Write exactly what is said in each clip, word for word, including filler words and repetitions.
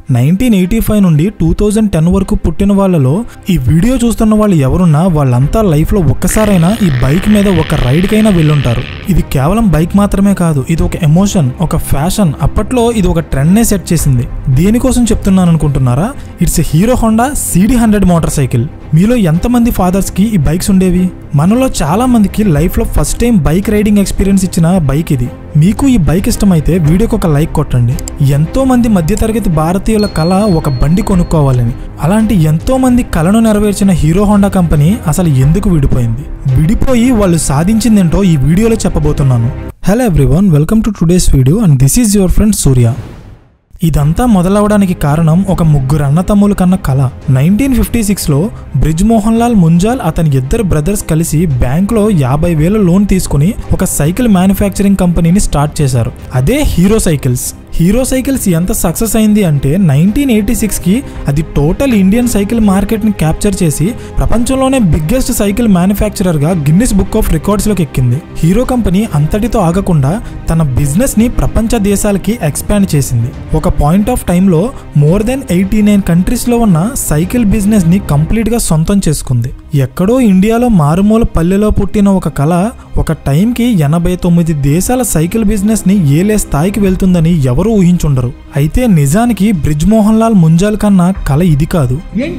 Nineteen eighty five నుండి two thousand ten వరకు పుట్టిన వాళ్ళలో ఈ వీడియో చూస్తున్న వాళ్ళు ఎవరున్నా వాళ్ళంతా లైఫ్లో ఒక్కసారైనా ఈ బైక్ మీద ఒక రైడ్కైనా వెళ్ళుంటారు. ఇది కేవలం బైక్ మాత్రమే కాదు, ఇది ఒక ఎమోషన్, ఒక ఫ్యాషన్. అప్పట్లో ఇది ఒక ట్రెండ్నే సెట్ చేసింది. దేనికోసం చెప్తున్నాను అనుకుంటున్నారా? It's Hero Honda CD hundred motorcycle. మీలో ఎంతమంది ఫాదర్స్కి ఈ బైక్స్ ఉండేవి? మనలో చాలా మందికి లైఫ్లో first time bike riding experience ఇచ్చిన బైక్ ఇది. మీకు ఈ బైక్ ఇష్టమైతే వీడియోకి ఒక లైక్ కొట్టండి. ఎంతో మంది మధ్యతరగతి భారతీయుల కళ ఒక బండి కొనుక్కోవాలని. అలాంటి ఎంతో మంది కళను నెరవేర్చిన హీరో హోండా కంపెనీ అసలు ఎందుకు విడిపోయింది? విడిపోయి వాళ్ళు సాధించిందేంటో ఈ వీడియోలో చెప్పబోతున్నాను. Hello everyone, welcome to today's video and this is your friend Surya. ఇదంతా మొదలవడానికి కారణం ఒక ముగ్గురు అన్నతమ్ముల కన్న కళ. నైన్టీన్ ఫిఫ్టీ సిక్స్లో బ్రిజ్ మోహన్ లాల్ ముంజాల్ అతని ఇద్దరు బ్రదర్స్ కలిసి బ్యాంక్లో యాభై వేల లోన్ తీసుకుని ఒక సైకిల్ మ్యానుఫ్యాక్చరింగ్ కంపెనీని స్టార్ట్ చేశారు. అదే హీరో సైకిల్స్. హీరో సైకిల్స్ ఎంత సక్సెస్ అయింది అంటే నైన్టీన్ ఎయిటీ సిక్స్కి అది టోటల్ ఇండియన్ సైకిల్ మార్కెట్ని క్యాప్చర్ చేసి ప్రపంచంలోనే బిగ్గెస్ట్ సైకిల్ మ్యానుఫ్యాక్చరర్గా గిన్నిస్ బుక్ ఆఫ్ రికార్డ్స్లోకి ఎక్కింది. హీరో కంపెనీ అంతటితో ఆగకుండా తన బిజినెస్ని ప్రపంచ దేశాలకి ఎక్స్పాండ్ చేసింది. ఒక పాయింట్ ఆఫ్ టైంలో మోర్ దెన్ ఎయిటీ నైన్ కంట్రీస్లో ఉన్న సైకిల్ బిజినెస్ని కంప్లీట్గా సొంతం చేసుకుంది. ఎక్కడో ఇండియాలో మారుమూల పల్లెలో పుట్టిన ఒక కళ ఒక టైంకి ఎనభై తొమ్మిది దేశాల సైకిల్ బిజినెస్ని ఏలే స్థాయికి వెళ్తుందని ఎవరు ఊహించుండరు. అయితే నిజానికి బ్రిజ్ మోహన్ లాల్ ముంజాల్ కన్నా కళ ఇది కాదు.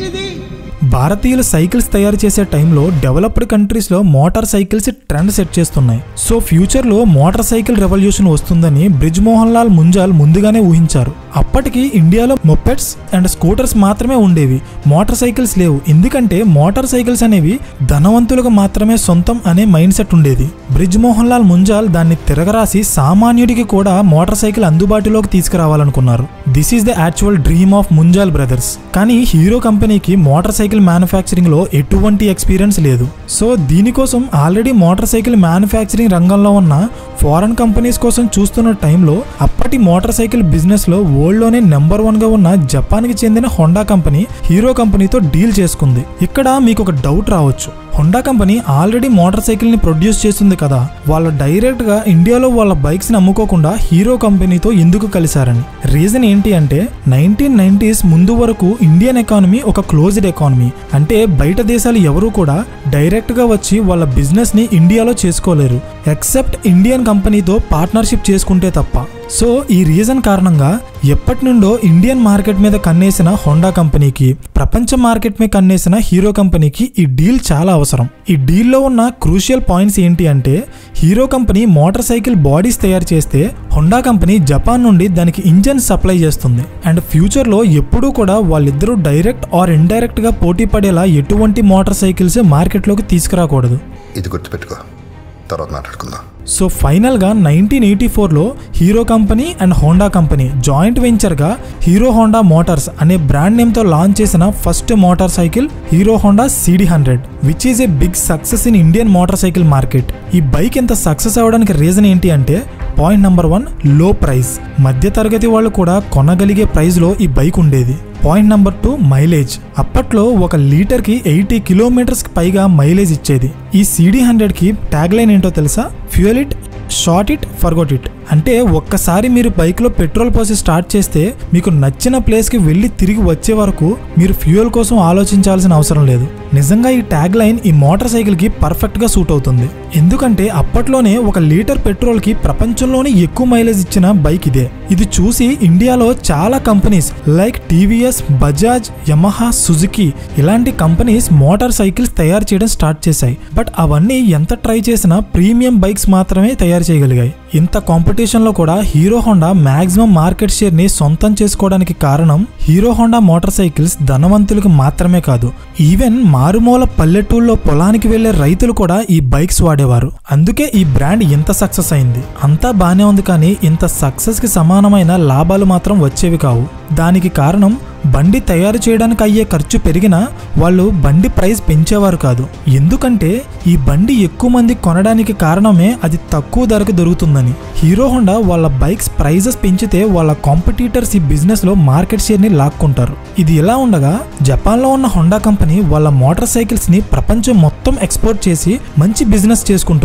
భారతీయులు సైకిల్స్ తయారు చేసే టైంలో డెవలప్డ్ కంట్రీస్లో మోటార్ సైకిల్స్ ట్రెండ్ సెట్ చేస్తున్నాయి. సో ఫ్యూచర్లో మోటార్ సైకిల్ రెవల్యూషన్ వస్తుందని బ్రిజ్ మోహన్ లాల్ ముంజాల్ ముందుగానే ఊహించారు. అప్పటికి ఇండియాలో మొపెడ్స్ అండ్ స్కూటర్స్ మాత్రమే ఉండేవి, మోటార్ సైకిల్స్ లేవు. ఎందుకంటే మోటార్ సైకిల్స్ అనేవి ధనవంతులకు మాత్రమే సొంతం అనే మైండ్ సెట్ ఉండేది. బ్రిజ్ మోహన్ లాల్ ముంజాల్ దాన్ని తిరగరాసి సామాన్యుడికి కూడా మోటార్ సైకిల్ అందుబాటులోకి తీసుకురావాలనుకున్నారు. This is the actual dream of Munjal brothers. కానీ హీరో కంపెనీకి మోటార్ సైకిల్ మ్యానుఫ్యాక్చరింగ్ లో ఎటువంటి ఎక్స్పీరియన్స్ లేదు. సో దీనికోసం ఆల్రెడీ మోటార్ సైకిల్ మ్యానుఫ్యాక్చరింగ్ రంగంలో ఉన్న ఫారెన్ కంపెనీస్ కోసం చూస్తున్న టైంలో అప్పటి మోటార్ సైకిల్ బిజినెస్ లో వరల్డ్ లోనే నెంబర్ వన్ గా ఉన్న జపాన్ కి చెందిన హోండా కంపెనీ హీరో కంపెనీతో డీల్ చేసుకుంది. ఇక్కడ మీకు ఒక డౌట్ రావచ్చు, Honda company already motorcycle ని ప్రొడ్యూస్ చేస్తుంది కదా, వాళ్ళు డైరెక్ట్ గా ఇండియాలో వాళ్ళ బైక్స్ ని అమ్ముకోకుండా హీరో కంపెనీతో ఎందుకు కలిశారని. రీజన్ ఏంటి అంటే నైన్టీన్ నైన్టీస్ ముందు వరకు ఇండియన్ ఎకానమీ ఒక క్లోజ్డ్ ఎకానమీ. అంటే బయట దేశాలు ఎవరు కూడా డైరెక్ట్ గా వచ్చి వాళ్ళ బిజినెస్ ని ఇండియాలో చేసుకోలేరు, ఎక్సెప్ట్ ఇండియన్ కంపెనీతో పార్ట్నర్షిప్ చేసుకుంటే తప్ప. సో ఈ రీజన్ కారణంగా ఎప్పటి నుండో ఇండియన్ మార్కెట్ మీద కన్నేసిన హోండా కంపెనీకి, ప్రపంచ మార్కెట్ మీద కన్నేసిన హీరో కంపెనీకి ఈ డీల్ చాలా అవసరం. ఈ డీల్లో ఉన్న క్రూషియల్ పాయింట్స్ ఏంటి అంటే Hero company motorcycle bodies తయారు చేస్తే హోండా కంపెనీ జపాన్ నుండి దానికి ఇంజన్ సప్లై చేస్తుంది. అండ్ ఫ్యూచర్లో ఎప్పుడూ కూడా వాళ్ళిద్దరూ డైరెక్ట్ ఆర్ ఇండైరెక్ట్ గా పోటీ పడేలా ఎటువంటి మోటార్ సైకిల్స్ మార్కెట్లోకి తీసుకురాకూడదు. ఇది గుర్తుపెట్టుకో, తర్వాత మాట్లాడుకుందాం. సో ఫైనల్గా నైన్టీన్ ఎయిటీ ఫోర్లో Hero company and Honda company joint వెంచర్గా హీరో హోండా మోటార్స్ అనే బ్రాండ్ నేమ్తో లాంచ్ చేసిన first motorcycle Hero Honda CD hundred, which is a big success in Indian motorcycle market. ఈ bike ఎంత success అవ్వడానికి reason ఏంటి అంటే point number one, low price. మధ్య తరగతి వాళ్ళు కూడా కొనగలిగే ప్రైస్లో ఈ బైక్ ఉండేది. Point number two, mileage. అప్పట్లో ఒక లీటర్కి ఎయిటీ కిలోమీటర్స్కి పైగా మైలేజ్ ఇచ్చేది. ఈ సిడి హండ్రెడ్కి ట్యాగ్ లైన్ ఏంటో తెలుసా? Fuel it, shut it, forgot it. అంటే ఒక్కసారి మీరు బైక్లో పెట్రోల్ పోసి స్టార్ట్ చేస్తే మీకు నచ్చిన ప్లేస్కి వెళ్ళి తిరిగి వచ్చే వరకు మీరు ఫ్యూయల్ కోసం ఆలోచించాల్సిన అవసరం లేదు. నిజంగా ఈ ట్యాగ్ లైన్ ఈ మోటార్ సైకిల్కి పర్ఫెక్ట్గా సూట్ అవుతుంది. ఎందుకంటే అప్పట్లోనే ఒక లీటర్ పెట్రోల్కి ప్రపంచంలోనే ఎక్కువ మైలేజ్ ఇచ్చిన బైక్ ఇదే. ఇది చూసి ఇండియాలో చాలా companies like TVS, Bajaj, Yamaha, Suzuki ఇలాంటి కంపెనీస్ మోటార్ సైకిల్స్ తయారు చేయడం స్టార్ట్ చేశాయి. బట్ అవన్నీ ఎంత ట్రై చేసినా ప్రీమియం బైక్స్ మాత్రమే తయారు చేయగలిగాయి. ఇంత కాంపిటీషన్లో కూడా హీరో హోండా మ్యాక్సిమం మార్కెట్ షేర్ని సొంతం చేసుకోవడానికి కారణం హీరో హోండా మోటార్ సైకిల్స్ ధనవంతులకు మాత్రమే కాదు, ఈవెన్ మారుమూల పల్లెటూళ్ళలో పొలానికి వెళ్లే రైతులు కూడా ఈ బైక్స్ వాడేవారు. అందుకే ఈ బ్రాండ్ ఇంత సక్సెస్ అయింది. అంతా బానే ఉంది, కానీ ఇంత సక్సెస్ కి సమానమైన లాభాలు మాత్రం వచ్చేవి కావు. దానికి కారణం బండి తయారు చేయడానికి అయ్యే ఖర్చు పెరిగినా వాళ్ళు బండి ప్రైస్ పెంచేవారు కాదు. ఎందుకంటే ఈ బండి ఎక్కువ మంది కొనడానికి కారణమే అది తక్కువ ధరకు దొరుకుతుందని. హీరో హోండా వాళ్ళ బైక్స్ ప్రైజెస్ పెంచితే వాళ్ళ కాంపిటీటర్స్ ఈ బిజినెస్ లో మార్కెట్ షేర్ ని లాక్కుంటారు. ఇది ఇలా ఉండగా జపాన్ లో ఉన్న హోండా కంపెనీ వాళ్ళ మోటార్ సైకిల్స్ ని ప్రపంచం మొత్తం ఎక్స్పోర్ట్ చేసి మంచి బిజినెస్ చేసుకుంటుంది.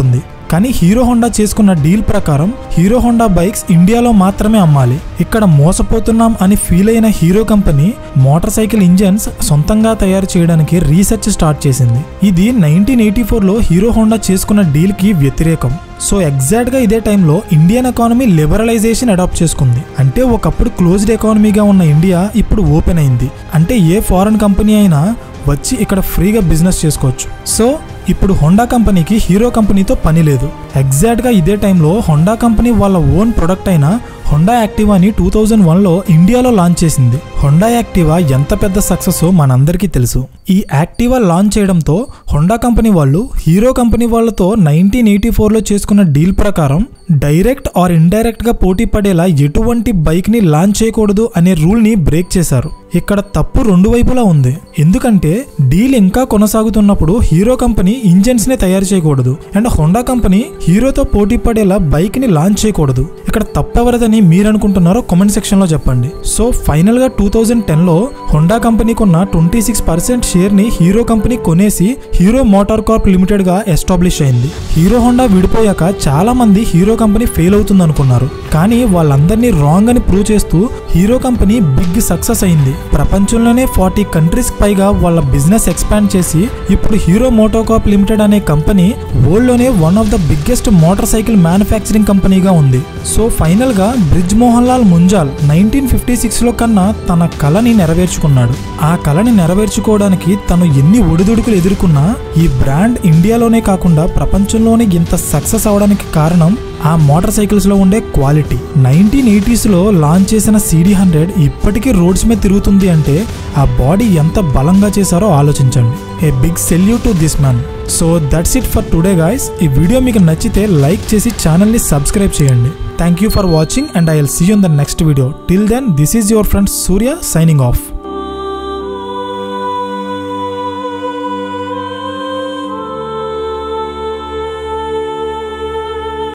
కానీ హీరో హోండా చేసుకున్న డీల్ ప్రకారం హీరో హోండా బైక్స్ ఇండియాలో మాత్రమే అమ్మాలి. ఇక్కడ మోసపోతున్నాం అని ఫీల్ అయిన Hero company motorcycle engines సొంతంగా తయారు చేయడానికి రీసెర్చ్ స్టార్ట్ చేసింది. ఇది నైన్టీన్ ఎయిటీ ఫోర్ లో హీరో హోండా చేసుకున్న డీల్ కి వ్యతిరేకం. సో ఎగ్జాక్ట్ గా ఇదే టైంలో ఇండియన్ ఎకానమీ లిబరలైజేషన్ అడాప్ట్ చేసుకుంది. అంటే ఒకప్పుడు క్లోజ్డ్ ఎకానమీగా ఉన్న ఇండియా ఇప్పుడు ఓపెన్ అయింది. అంటే ఏ ఫారెన్ కంపెనీ అయినా వచ్చి ఇక్కడ ఫ్రీగా బిజినెస్ చేసుకోవచ్చు. సో ఇప్పుడు హోండా కంపెనీకి హీరో కంపెనీతో పని లేదు. ఎగ్జాక్ట్ గా ఇదే టైంలో హోండా కంపెనీ వాళ్ళ ఓన్ ప్రొడక్ట్ అయిన హోండా యాక్టివాని టూ థౌజండ్ వన్ లో ఇండియాలో లాంచ్ చేసింది. హోండా యాక్టివా ఎంత పెద్ద సక్సెస్ మనందరికీ తెలుసు. ఈ యాక్టివా లాంచ్ చేయడంతో హోండా కంపెనీ వాళ్ళు హీరో కంపెనీ వాళ్ళతో నైన్టీన్ ఎయిటీ ఫోర్ లో చేసుకున్న డీల్ ప్రకారం డైరెక్ట్ ఆర్ ఇండైరెక్ట్ గా పోటీ పడేలా ఎటువంటి బైక్ ని లాంచ్ చేయకూడదు అనే రూల్ ని బ్రేక్ చేశారు. ఇక్కడ తప్పు రెండు వైపులా ఉంది. ఎందుకంటే డీల్ ఇంకా కొనసాగుతున్నప్పుడు హీరో కంపెనీ ఇంజన్స్ నే తయారు చేయకూడదు అండ్ హోండా కంపెనీ హీరోతో పోటీ పడేలా బైక్ ని లాంచ్ చేయకూడదు. ఇక్కడ తప్పెవరదని మీరు అనుకుంటున్నారో కామెంట్ సెక్షన్ లో చెప్పండి. సో ఫైనల్ గా టూ థౌజండ్ టెన్ లో హోండా కంపెనీకి ఉన్న ట్వంటీ సిక్స్ పర్సెంట్ షేర్ ని హీరో కంపెనీ కొనేసి హీరో మోటార్ కార్ప్ లిమిటెడ్ గా ఎస్టాబ్లిష్ అయింది. హీరో హోండా విడిపోయాక చాలా మంది హీరో కంపెనీ ఫెయిల్ అవుతుంది అనుకున్నారు. కానీ వాళ్ళందరినీ రాంగ్ అని ప్రూవ్ చేస్తూ హీరో కంపెనీ బిగ్ సక్సెస్ అయింది. ప్రపంచంలోనే ఫార్టీ కంట్రీస్ పైగా వాళ్ళ బిజినెస్ ఎక్స్పాండ్ చేసి ఇప్పుడు హీరో మోటోకార్ప్ లిమిటెడ్ అనే కంపెనీ వరల్డ్ లోనే one of the biggest motorcycle manufacturing కంపెనీగా ఉంది. సో ఫైనల్ గా Brij Mohan Lal Munjal nineteen fifty six లో కన్నా తన కళని నెరవేర్చుకున్నాడు. ఆ కళని నెరవేర్చుకోవడానికి తను ఎన్ని ఒడిదుడుకులు ఎదుర్కొన్నా ఈ బ్రాండ్ ఇండియాలోనే కాకుండా ప్రపంచంలోనే ఇంత సక్సెస్ అవడానికి కారణం ఆ మోటార్ సైకిల్స్ లో ఉండే క్వాలిటీ. నైన్టీన్ ఎయిటీస్ లో లాంచ్ చేసిన సిడి హండ్రెడ్ ఇప్పటికీ రోడ్స్ మీద తిరుగుతుంది అంటే ఆ బాడీ ఎంత బలంగా చేశారో ఆలోచించండి. A big salute to this man. So that's it for today guys. ఈ వీడియో మీకు నచ్చితే లైక్ చేసి ఛానల్ ని సబ్స్క్రైబ్ చేయండి. Thank you for watching and I will see you in the next video. Till then this is your friend Surya signing of.